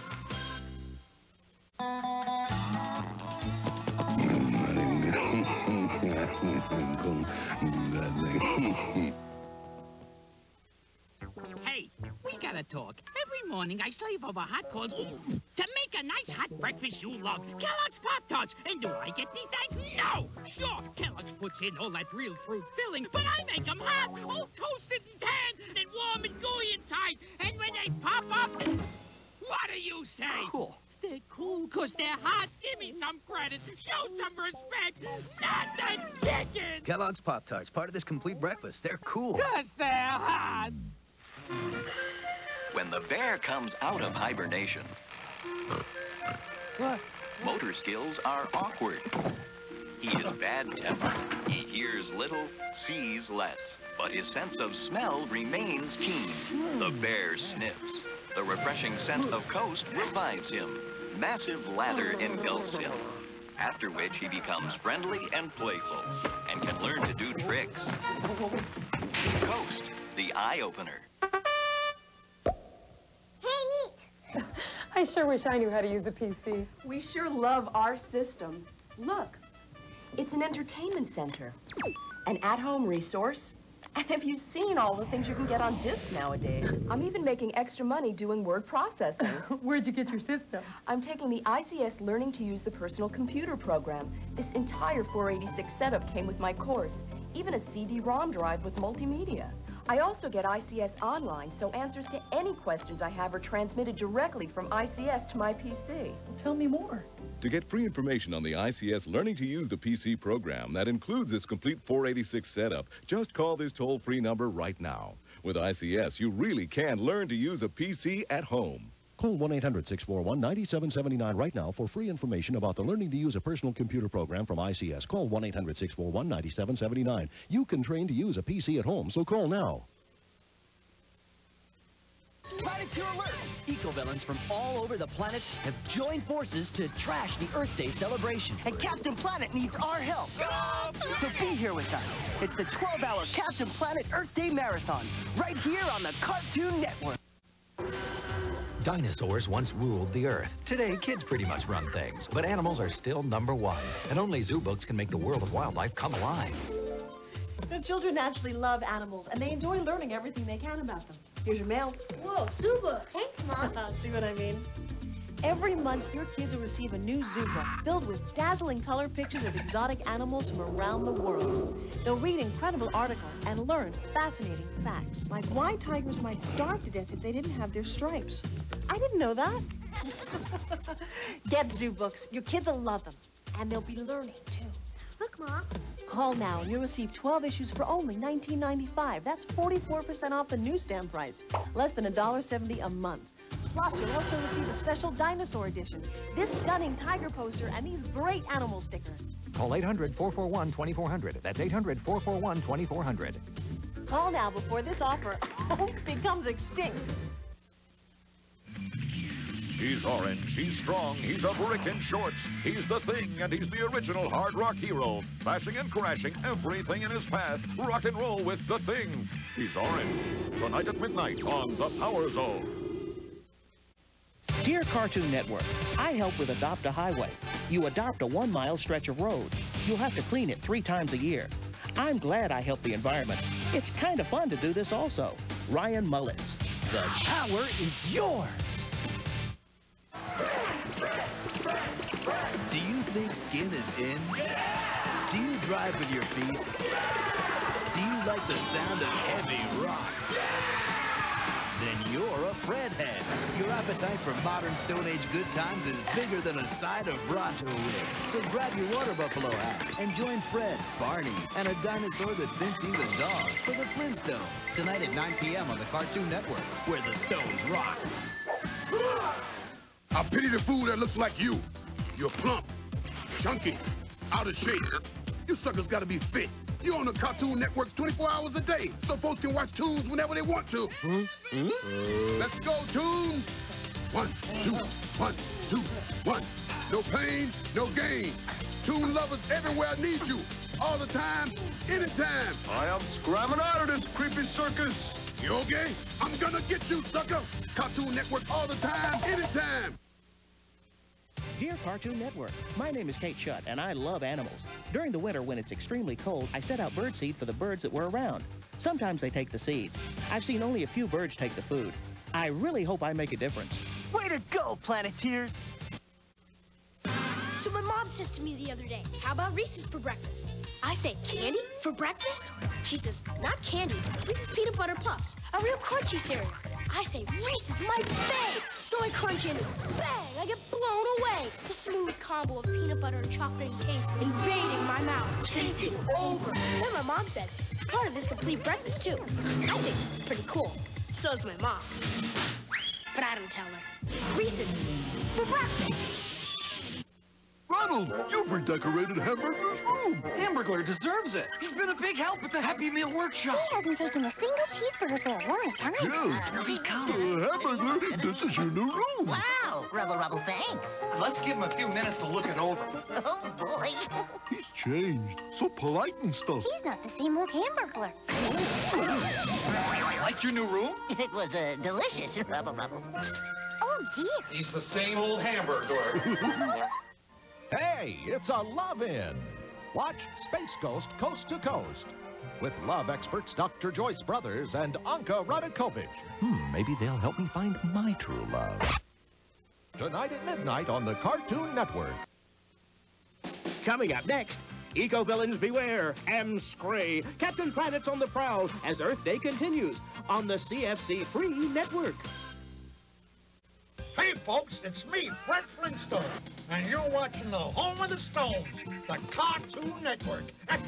Speaker 26: Hey, we gotta talk. Every morning I slave over hot coals to make a nice hot breakfast you love. Kellogg's Pop-Tarts. And do I get any thanks? No! Sure, Kellogg's puts in all that real fruit filling, but I make them hot, all toasted and tanned, and warm and gooey inside. And when they pop up, what do you say?
Speaker 8: Cool.
Speaker 26: They're cool because they're hot. Give me some credit. Show some respect. Not the chicken!
Speaker 25: Kellogg's Pop-Tarts, part of this complete breakfast. They're cool.
Speaker 26: Because they're hot.
Speaker 21: When the bear comes out of hibernation,
Speaker 5: What?
Speaker 21: motor skills are awkward. He is bad-tempered. He hears little, sees less. But his sense of smell remains keen. The bear sniffs. The refreshing scent of Coast revives him. Massive lather engulfs him. After which he becomes friendly and playful and can learn to do tricks. Coast, the eye-opener.
Speaker 10: I sure wish I knew how to use a P C.
Speaker 1: We sure love our system. Look, it's an entertainment center, an at-home resource. And have you seen all the things you can get on disk nowadays? I'm even making extra money doing word processing.
Speaker 10: Where'd you get your system?
Speaker 1: I'm taking the I C S Learning to Use the Personal Computer program. This entire four eighty-six setup came with my course, even a C D ROM drive with multimedia. I also get I C S Online, so answers to any questions I have are transmitted directly from I C S to my P C.
Speaker 10: Tell me more.
Speaker 3: To get free information on the I C S Learning to Use the P C program that includes its complete four eighty-six setup, just call this toll-free number right now. With I C S, you really can learn to use a P C at home.
Speaker 6: Call one eight hundred, six four one, nine seven seven nine right now for free information about the Learning to Use a Personal Computer program from I C S. Call one eight hundred, six four one, nine seven seven nine. You can train to use a P C at home, so call now.
Speaker 5: Planeteer alert! Eco-villains from all over the planet have joined forces to trash the Earth Day celebration. And Captain Planet needs our help. So be here with us. It's the twelve hour Captain Planet Earth Day Marathon, right here on the Cartoon Network.
Speaker 11: Dinosaurs once ruled the Earth. Today, kids pretty much run things, but animals are still number one. And only zoo books can make the world of wildlife come alive.
Speaker 13: The children naturally love animals, and they enjoy learning everything they can about them. Here's your mail.
Speaker 12: Whoa, zoo books. Thanks, Mom.
Speaker 13: See what I mean? Every month, your kids will receive a new zoo book filled with dazzling color pictures of exotic animals from around the world. They'll read incredible articles and learn fascinating facts, like why tigers might starve to death if they didn't have their stripes. I didn't know that. Get zoo books. Your kids will love them, and they'll be learning, too.
Speaker 12: Look, Mom.
Speaker 13: Call now and you'll receive twelve issues for only nineteen ninety-five. That's forty-four percent off the newsstand price. Less than one dollar seventy a month. Plus, you'll also receive a special dinosaur edition. This stunning tiger poster and these great animal stickers.
Speaker 11: Call eight hundred, four four one, two four zero zero. That's eight hundred, four four one, two four zero zero.
Speaker 13: Call now before this offer becomes extinct.
Speaker 14: He's orange, he's strong, he's a brick in shorts. He's the Thing, and he's the original hard rock hero. Bashing and crashing everything in his path. Rock and roll with the Thing. He's orange. Tonight at midnight on The Power Zone.
Speaker 9: Dear Cartoon Network, I help with Adopt a Highway. You adopt a one-mile stretch of road. You'll have to clean it three times a year. I'm glad I help the environment. It's kind of fun to do this also. Ryan Mullins. The power is yours.
Speaker 16: Do you think skin is in? Do you drive with your feet? Do you like the sound of heavy rock? Then you're a Fred head. Your appetite for modern Stone Age good times is bigger than a side of Bronto ribs. So grab your water buffalo hat and join Fred, Barney, and a dinosaur that thinks he's a dog for the Flintstones. Tonight at nine p m on the Cartoon Network, where the Stones rock.
Speaker 24: I pity the fool that looks like you. You're plump, chunky, out of shape. You suckers gotta be fit. You're on the Cartoon Network twenty-four hours a day, so folks can watch tunes whenever they want to. Hmm? Hmm? Let's go, tunes! One, two, one, two, one. No pain, no gain. Tune lovers everywhere need you. All the time, anytime. I am scramming out of this creepy circus. You okay? I'm gonna get you, sucker. Cartoon Network all the time, anytime.
Speaker 9: Dear Cartoon Network, my name is Kate Shutt, and I love animals. During the winter, when it's extremely cold, I set out birdseed for the birds that were around. Sometimes they take the seeds. I've seen only a few birds take the food. I really hope I make a difference.
Speaker 5: Way to go, Planeteers!
Speaker 12: So my mom says to me the other day, how about Reese's for breakfast? I say, candy for breakfast? She says, not candy, Reese's Peanut Butter Puffs, a real crunchy cereal. I say, Reese's my fave! So I crunch in, bang, I get blown away. The smooth combo of peanut butter and chocolate taste invading my mouth, taking over. Then my mom says, part of this complete breakfast too. I think this is pretty cool. So's my mom. But I don't tell her. Reese's for breakfast.
Speaker 2: Ronald, you've redecorated Hamburglar's room.
Speaker 5: Hamburglar deserves it. He's been a big help at the Happy Meal Workshop.
Speaker 18: He hasn't taken a single cheeseburger for a long time.
Speaker 2: Yes.
Speaker 18: Here he comes.
Speaker 2: Uh, Hamburglar, this is your new room.
Speaker 18: Wow, Rubble Rubble, thanks.
Speaker 5: Let's give him a few minutes to look it over.
Speaker 18: Oh, boy.
Speaker 2: He's changed. So polite and stuff.
Speaker 18: He's not the same old Hamburglar.
Speaker 5: Like your new room?
Speaker 18: It was uh, delicious, Rubble Rubble. Oh, dear.
Speaker 5: He's the same old Hamburglar.
Speaker 4: Hey, it's a Love-In. Watch Space Ghost Coast to Coast with love experts Doctor Joyce Brothers and Anka Radakovich. Hmm, maybe they'll help me find my true love. Tonight at midnight on the Cartoon Network.
Speaker 8: Coming up next, eco-villains beware, M. Scray, Captain Planet's on the prowl as Earth Day continues on the C F C Free Network.
Speaker 19: Hey, folks, it's me, Fred Flintstone, and you're watching the home of the Stones, the Cartoon Network.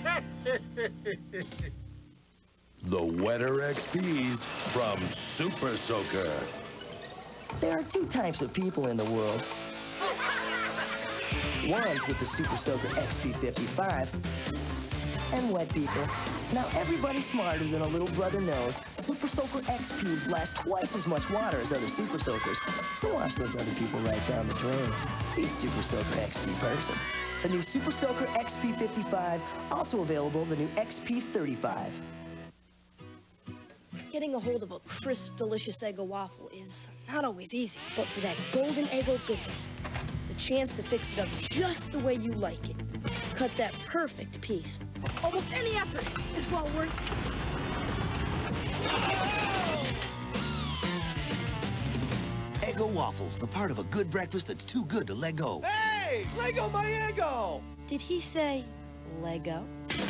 Speaker 14: The Wetter X Ps from Super Soaker.
Speaker 22: There are two types of people in the world. One's with the Super Soaker X P fifty-five, and wet people. Now, everybody's smarter than a little brother knows. Super Soaker X Ps blast twice as much water as other Super Soakers. So watch those other people right down the drain. Be a Super Soaker X P person. The new Super Soaker X P fifty-five, also available the new X P thirty-five.
Speaker 12: Getting a hold of a crisp, delicious Eggo waffle is not always easy. But for that golden Eggo goodness, the chance to fix it up just the way you like it, to cut that perfect piece, almost any effort is well worth it.
Speaker 23: Eggo waffles, the part of a good breakfast that's too good to let go.
Speaker 5: Hey, Lego my Eggo!
Speaker 12: Did he say Lego?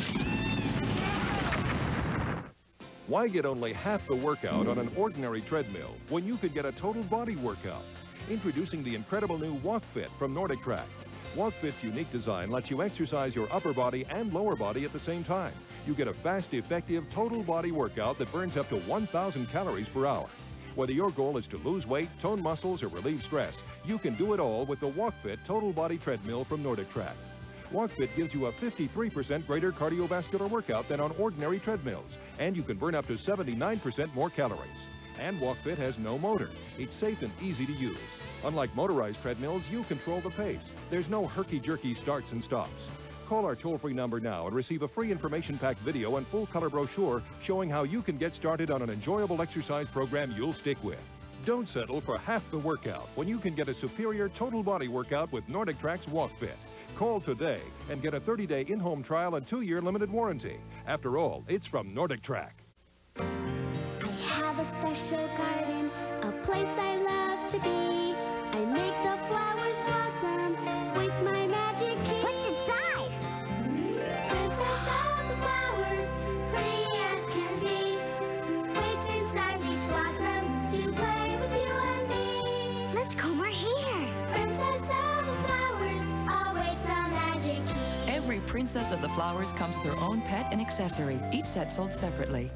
Speaker 15: Why get only half the workout on an ordinary treadmill when you could get a total body workout? Introducing the incredible new WalkFit from Nordic Track. WalkFit's unique design lets you exercise your upper body and lower body at the same time. You get a fast, effective, total body workout that burns up to one thousand calories per hour. Whether your goal is to lose weight, tone muscles, or relieve stress, you can do it all with the WalkFit Total Body Treadmill from Nordic Track. WalkFit gives you a fifty-three percent greater cardiovascular workout than on ordinary treadmills, and you can burn up to seventy-nine percent more calories. And WalkFit has no motor. It's safe and easy to use. Unlike motorized treadmills, you control the pace. There's no herky-jerky starts and stops. Call our toll-free number now and receive a free information-packed video and full-color brochure showing how you can get started on an enjoyable exercise program you'll stick with. Don't settle for half the workout when you can get a superior total body workout with Nordic Track's WalkFit. Call today and get a thirty-day in-home trial and two-year limited warranty. After all, it's from Nordic Track.
Speaker 18: I have a special garden, a place I love to be. I make the flowers blossom with my magic key. What's inside? Princess of the flowers, pretty as can be. Waits inside each blossom to play with you and me. Let's comb our hair. Princess of the flowers, always a magic key.
Speaker 25: Every Princess of the Flowers comes with her own pet and accessory, each set sold separately.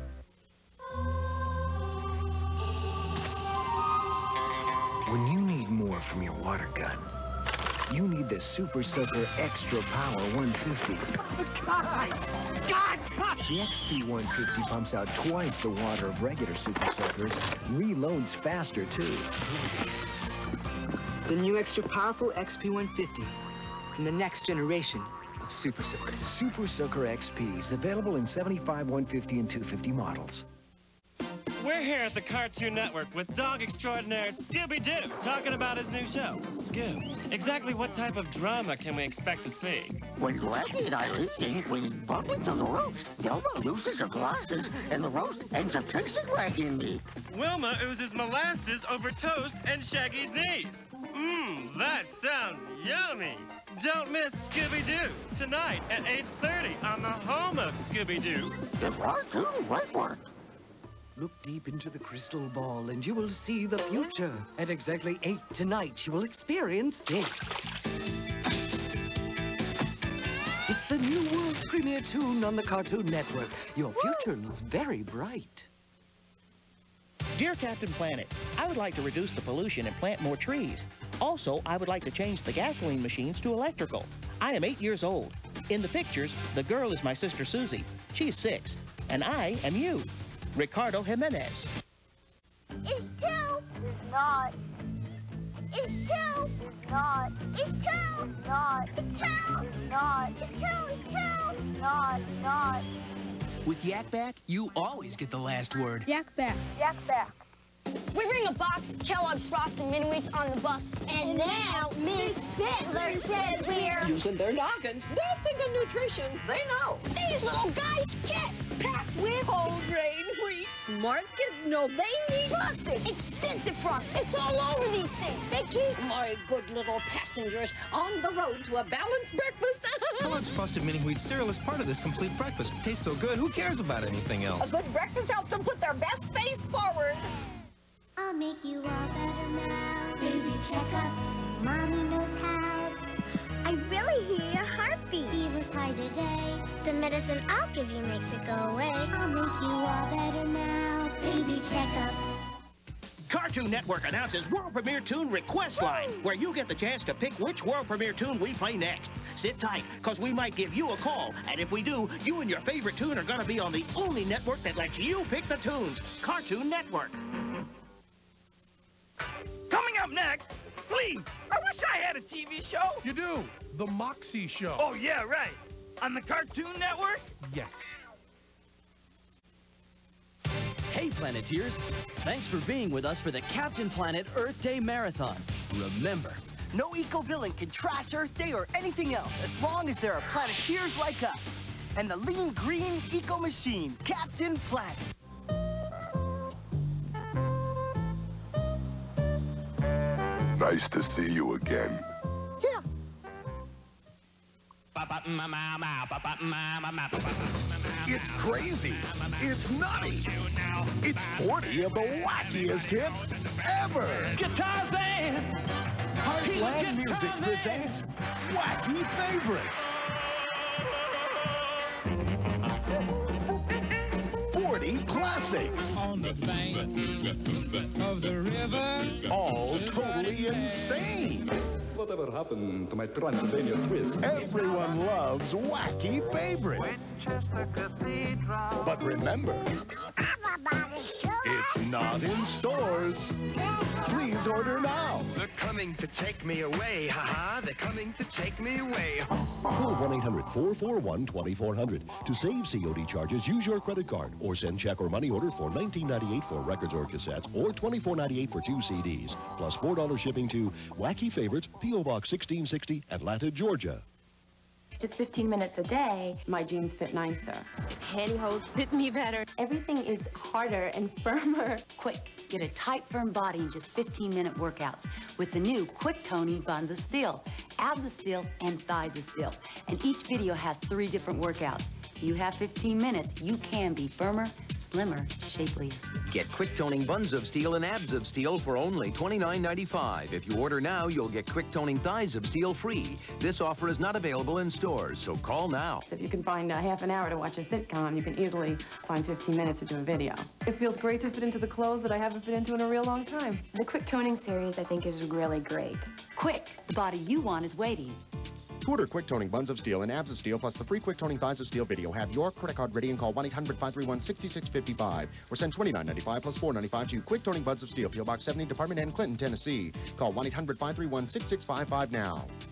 Speaker 27: When you need more from your water gun, you need the Super Soaker Extra Power one fifty.
Speaker 19: God! God!
Speaker 27: The X P one fifty pumps out twice the water of regular Super Soakers, reloads faster too.
Speaker 22: The new extra powerful X P one fifty from the next generation of Super Soakers.
Speaker 27: Super Soaker X P is available in seventy-five, one fifty, and two fifty models.
Speaker 28: We're here at the Cartoon Network with dog extraordinaire Scooby-Doo talking about his new show, Scoob. Exactly what type of drama can we expect to see?
Speaker 29: When Blackie and Eileen we bump into the roast, Wilma loses her glasses, and the roast ends up chasing Blackie and me.
Speaker 28: Wilma oozes molasses over toast and Shaggy's knees. Mmm, that sounds yummy. Don't miss Scooby-Doo tonight at eight thirty on the home of Scooby-Doo.
Speaker 29: The Cartoon Network.
Speaker 22: Look deep into the crystal ball and you will see the future. At exactly eight tonight, you will experience this. It's the new world premiere tune on the Cartoon Network. Your future looks very bright.
Speaker 9: Dear Captain Planet, I would like to reduce the pollution and plant more trees. Also, I would like to change the gasoline machines to electrical. I am eight years old. In the pictures, the girl is my sister Susie. She's six. And I am you, Ricardo Jimenez.
Speaker 1: It's two. It's not. It's two. It's not. It's two. It's not. It's two. It's not. It's two. It's two. It's not. It's not.
Speaker 5: With Yak Back, you always get the last word.
Speaker 1: Yak Back. Yak Back. We bring a box of Kellogg's Frosted Mini Wheats on the bus. And now Miss Fiddler says we're
Speaker 3: using their noggins. They're thinking nutrition. They know.
Speaker 1: These little guys get packed with whole grain wheat.
Speaker 3: Smart kids know they need
Speaker 1: frosting. Extensive frosting. It's all over these things. They keep
Speaker 3: my good little passengers on the road to a balanced breakfast.
Speaker 6: Kellogg's Frosted Mini Wheat cereal is part of this complete breakfast. It tastes so good, who cares about anything else?
Speaker 3: A good breakfast helps them put their best face forward.
Speaker 1: I'll make you all better now. Baby, check up. Mommy knows how. I really hear your heartbeat. Fever's high today. The medicine I'll give you makes it go away. I'll make you all better now. Baby, check up.
Speaker 8: Cartoon Network announces World Premiere Tune Request Line, where you get the chance to pick which World Premiere tune we play next. Sit tight, because we might give you a call, and if we do, you and your favorite tune are going to be on the only network that lets you pick the tunes, Cartoon Network.
Speaker 7: Coming up next, Flea. I wish I had a T V show.
Speaker 10: You do. The Moxie Show.
Speaker 7: Oh, yeah, right. On the Cartoon Network?
Speaker 10: Yes.
Speaker 5: Hey, Planeteers. Thanks for being with us for the Captain Planet Earth Day Marathon. Remember, no eco-villain can trash Earth Day or anything else as long as there are Planeteers like us. And the lean green eco-machine, Captain Planet.
Speaker 14: Nice to see you again.
Speaker 5: Yeah.
Speaker 4: It's crazy. It's nutty. It's forty of the wackiest hits ever.
Speaker 8: Guitar Zan!
Speaker 4: Heartland Music presents Wacky Favorites. forty classics.
Speaker 17: On the bank of the river.
Speaker 4: All totally insane.
Speaker 20: Whatever happened to my Transylvania twist?
Speaker 4: Everyone loves Wacky Favorites. But remember, it's not in stores. Please order now.
Speaker 21: They're coming to take me away, haha. They're coming to take me away.
Speaker 26: Call one eight hundred, four four one, two four zero zero. To save C O D charges, use your credit card or send check or money order for nineteen ninety-eight for records or cassettes or twenty-four ninety-eight for two C Ds, plus four dollars shipping to Wacky Favorites, P O Box sixteen sixty, Atlanta, Georgia.
Speaker 30: Just fifteen minutes a day, my jeans fit nicer. Pantyhose fit me better. Everything is harder and firmer.
Speaker 31: Quick, get a tight, firm body in just fifteen minute workouts with the new Quick Toning Buns of Steel, Abs of Steel, and Thighs of Steel. And each video has three different workouts. You have fifteen minutes, you can be firmer, slimmer, shapelier.
Speaker 32: Get Quick Toning Buns of Steel and Abs of Steel for only twenty-nine ninety-five. If you order now, you'll get Quick Toning Thighs of Steel free. This offer is not available in stores, so call now.
Speaker 30: If you can find a half an hour to watch a sitcom, you can easily find fifteen minutes to do a video. It feels great to fit into the clothes that I haven't fit into in a real long time.
Speaker 31: The Quick Toning series, I think, is really great. Quick, the body you want is waiting.
Speaker 33: To order Quick Toning Buns of Steel and Abs of Steel plus the free Quick Toning Thighs of Steel video, have your credit card ready and call one eight hundred, five three one, six six five five or send twenty-nine ninety-five plus four ninety-five to Quick Toning Buns of Steel, P O Box seventy, Department N, Clinton, Tennessee. Call one eight hundred, five three one, six six five five now.